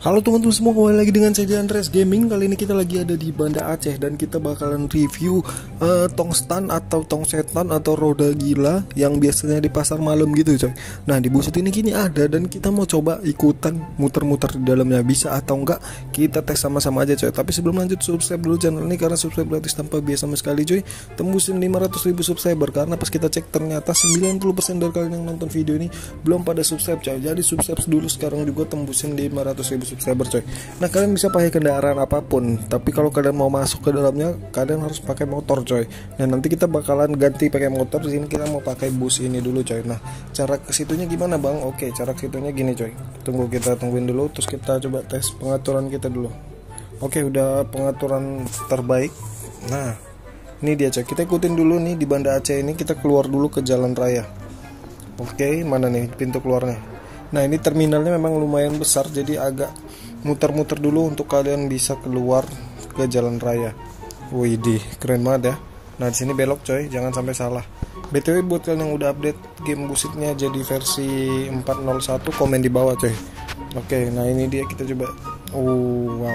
Halo teman-teman semua, kembali lagi dengan saya Andres Gaming. Kali ini kita lagi ada di Banda Aceh dan kita bakalan review tongstun atau tongsetan atau roda gila yang biasanya di pasar malam gitu coy. Nah di Buset ini kini ada dan kita mau coba ikutan muter-muter di dalamnya, bisa atau enggak kita tes sama-sama aja coy. Tapi sebelum lanjut, subscribe dulu channel ini karena subscribe gratis tanpa biaya sama sekali coy. Tembusin 500.000 subscriber karena pas kita cek ternyata 90% dari kalian yang nonton video ini belum pada subscribe coy. Jadi subscribe dulu sekarang juga, tembusin 500.000 subscriber coy. Nah kalian bisa pakai kendaraan apapun, tapi kalau kalian mau masuk ke dalamnya kalian harus pakai motor coy. Nah nanti kita bakalan ganti pakai motor. Di sini kita mau pakai bus ini dulu coy. Nah cara kesitunya gimana bang? Oke, cara kesitunya gini coy. Kita tungguin dulu, terus kita coba tes pengaturan kita dulu. Oke, udah pengaturan terbaik. Nah ini dia coy, kita ikutin dulu nih di Banda Aceh ini. Kita keluar dulu ke jalan raya. Oke, mana nih pintu keluarnya? Nah ini terminalnya memang lumayan besar, jadi agak muter-muter dulu untuk kalian bisa keluar ke jalan raya. Widih, keren banget ya. Nah di sini belok coy, jangan sampai salah. BTW buat kalian yang udah update game Busitnya jadi versi 4.01, komen di bawah coy. Oke, nah ini dia, kita coba. Wow.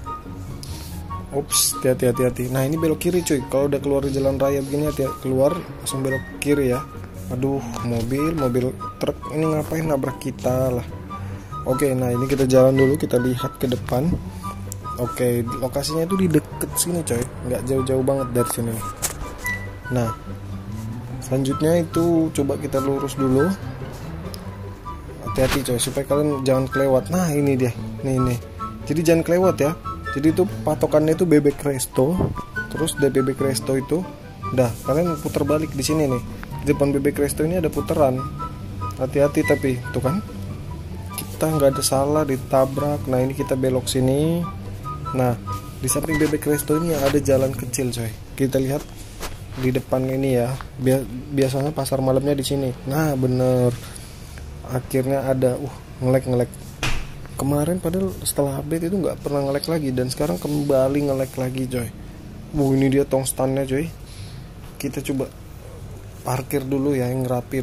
Ups, hati-hati. Nah ini belok kiri cuy. Kalau udah keluar di jalan raya begini, hati-hati keluar langsung belok kiri ya. Aduh, mobil truk ini ngapain nabrak kita lah. Oke, nah ini kita jalan dulu, kita lihat ke depan. Oke, lokasinya itu di deket sini coy, nggak jauh-jauh banget dari sini. Nah, selanjutnya itu coba kita lurus dulu. Hati-hati coy, supaya kalian jangan kelewat. Nah ini dia, nih. Jadi jangan kelewat ya. Jadi itu patokannya itu Bebek Resto. Terus dari Bebek Resto itu, dah kalian putar balik di sini nih. Di depan Bebek Resto ini ada putaran. Hati-hati tapi, tuh kan? Kita nggak ada salah ditabrak. Nah ini kita belok sini. Nah di samping Bebek Resto ini ada jalan kecil coy. Kita lihat di depan ini ya. Biasanya pasar malamnya di sini. Nah bener. Akhirnya ada. Ngelek. Kemarin padahal setelah update itu nggak pernah ngelek lagi, dan sekarang kembali ngelek lagi coy. Ini dia tongstannya coy. Kita coba parkir dulu ya, yang rapi.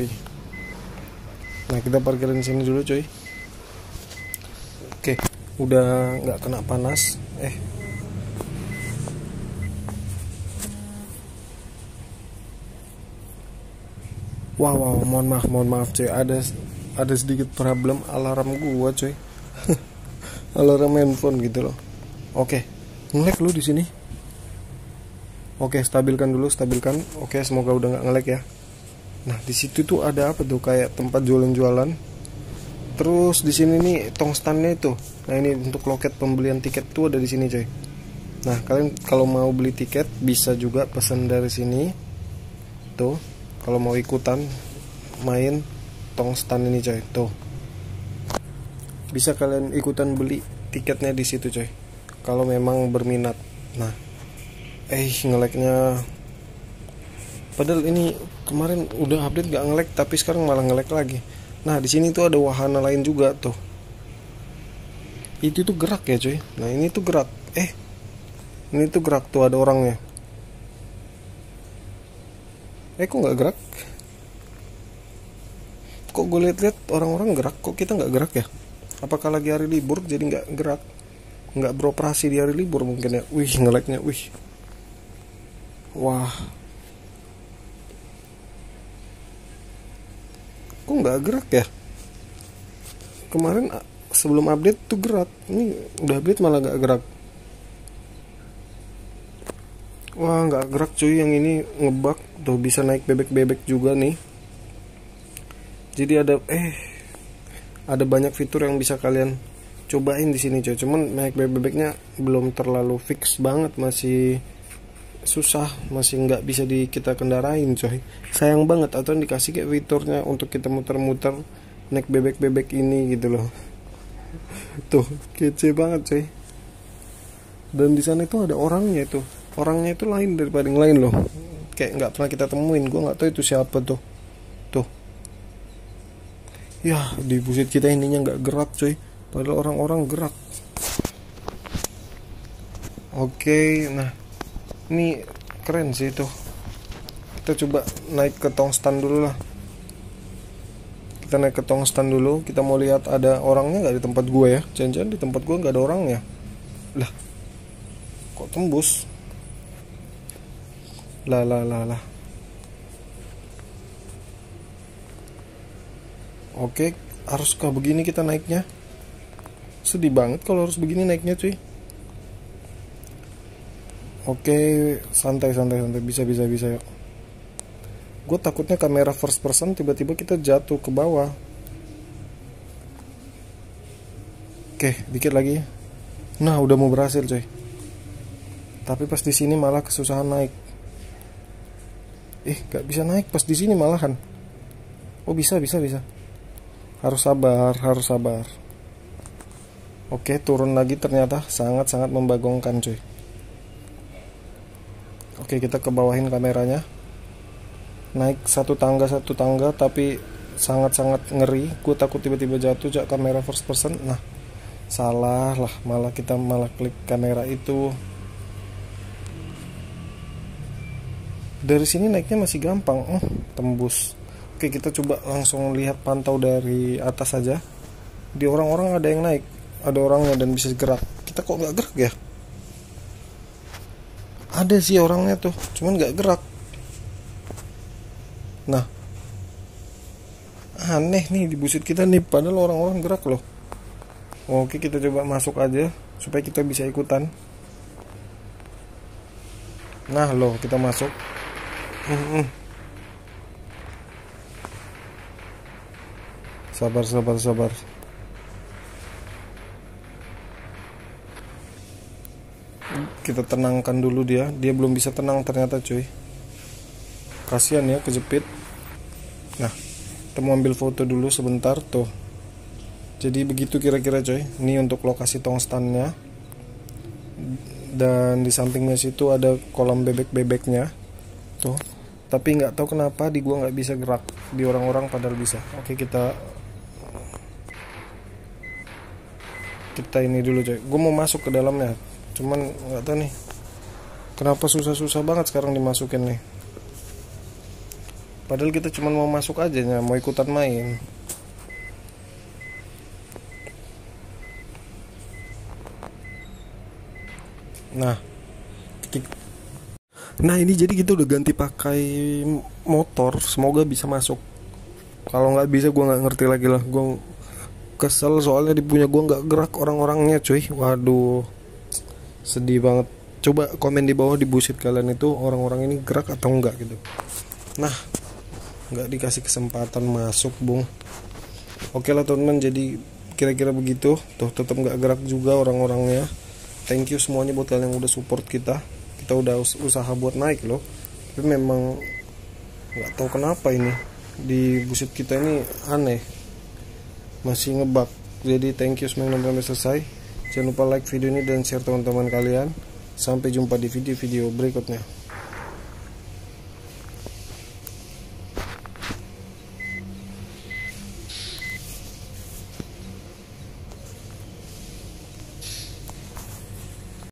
Nah kita parkirin sini dulu coy. Oke, udah nggak kena panas. Wow, mohon maaf coy. Ada sedikit problem alarm gua coy. Alarm handphone gitu loh. Oke, ngelek lu di sini. Oke, stabilkan. Oke, semoga udah nggak ngelek ya. Nah di situ tuh ada apa tuh, kayak tempat jualan. Terus di sini nih tongstannya itu. Nah ini untuk loket pembelian tiket tuh ada di sini coy. Nah kalian kalau mau beli tiket bisa juga pesan dari sini. Tuh, kalau mau ikutan main tongstan ini coy, tuh. Bisa kalian ikutan beli tiketnya di situ coy. Kalau memang berminat. Nah, ngeleknya. Padahal ini kemarin udah update gak ngelek, tapi sekarang malah ngelek lagi. Nah di sini tuh ada wahana lain juga tuh. Itu tuh gerak ya coy. Nah ini tuh gerak. Ini tuh gerak tuh, ada orangnya. Kok nggak gerak? Kok gue lihat orang-orang gerak, kok kita nggak gerak ya? Apakah lagi hari libur jadi nggak gerak? Nggak beroperasi di hari libur mungkin ya. Ngeleknya. Wah. Kok nggak gerak ya? Kemarin sebelum update tuh gerak. Ini udah update malah nggak gerak. Wah, nggak gerak cuy. Yang ini ngebug. Tuh bisa naik bebek juga nih. Jadi ada banyak fitur yang bisa kalian cobain di sini coy. Cuman naik bebeknya belum terlalu fix banget, masih susah, masih nggak bisa kita kendarain coy. Sayang banget, atau dikasih kayak fiturnya untuk kita muter-muter naik bebek ini gitu loh. Tuh kece banget coy. Dan di sana itu ada orangnya itu. Orangnya itu lain daripada yang lain loh. Kayak nggak pernah kita temuin. Gue nggak tahu itu siapa tuh. Tuh. Ya di Busit kita ininya nggak gerak coy. Padahal orang-orang gerak. Oke, nah ini keren sih tuh. Kita coba naik ke tongstan dulu lah. Kita naik ke Tongstang dulu. Kita mau lihat ada orangnya nggak di tempat gue ya. Jangan-jangan di tempat gue nggak ada orangnya. Lah, kok tembus? Lah. Oke, haruskah begini kita naiknya? Sedih banget kalau harus begini naiknya cuy. Oke, santai. Bisa yuk. Gue takutnya kamera first person tiba-tiba kita jatuh ke bawah. Oke, dikit lagi. Nah, udah mau berhasil coy. Tapi pas di sini malah kesusahan naik. Gak bisa naik pas di sini malahan. Oh, bisa. Harus sabar. Oke, turun lagi ternyata sangat-sangat membagongkan coy. Oke, kita ke bawahin kameranya. Naik satu tangga tapi sangat-sangat ngeri. Gue takut tiba-tiba jatuh kamera first person. Nah, salah lah, malah klik kamera itu. Dari sini naiknya masih gampang. Tembus. Oke, kita coba langsung lihat pantau dari atas saja. Di orang-orang ada yang naik, ada orangnya dan bisa gerak. Kita kok nggak gerak ya? Ada sih orangnya tuh, cuman nggak gerak. Nah, aneh nih di busit kita nih, padahal orang-orang gerak loh. Oke, kita coba masuk aja supaya kita bisa ikutan. Nah loh, kita masuk. Sabar. Kita tenangkan dulu dia belum bisa tenang ternyata cuy. Kasian ya, kejepit. Nah, kita mau ambil foto dulu sebentar tuh. Jadi begitu kira-kira coy. Ini untuk lokasi Tongstannya. Dan di sampingnya situ ada kolam bebek-bebeknya tuh. Tapi nggak tahu kenapa di gua nggak bisa gerak, di orang-orang padahal bisa. Oke, kita ini dulu coy. Gue mau masuk ke dalamnya, cuman nggak tahu nih kenapa susah banget sekarang dimasukin nih. Padahal kita cuma mau masuk aja ya, mau ikutan main. Nah ini jadi kita udah ganti pakai motor, semoga bisa masuk. Kalau nggak bisa gue nggak ngerti lagi lah. Gue kesel soalnya di punya gue nggak gerak orang-orangnya cuy. Waduh, sedih banget. Coba komen di bawah di busit kalian itu orang-orang ini gerak atau enggak gitu. Nah, nggak dikasih kesempatan masuk bung. Oke lah teman-teman, jadi kira-kira begitu. Tuh tetap nggak gerak juga orang-orangnya. Thank you semuanya buat kalian yang udah support kita. Kita udah usaha buat naik loh, tapi memang nggak tahu kenapa ini di busit kita ini aneh, masih ngebug. Jadi thank you semuanya sampai selesai. Jangan lupa like video ini dan share teman-teman kalian. Sampai jumpa di video-video berikutnya.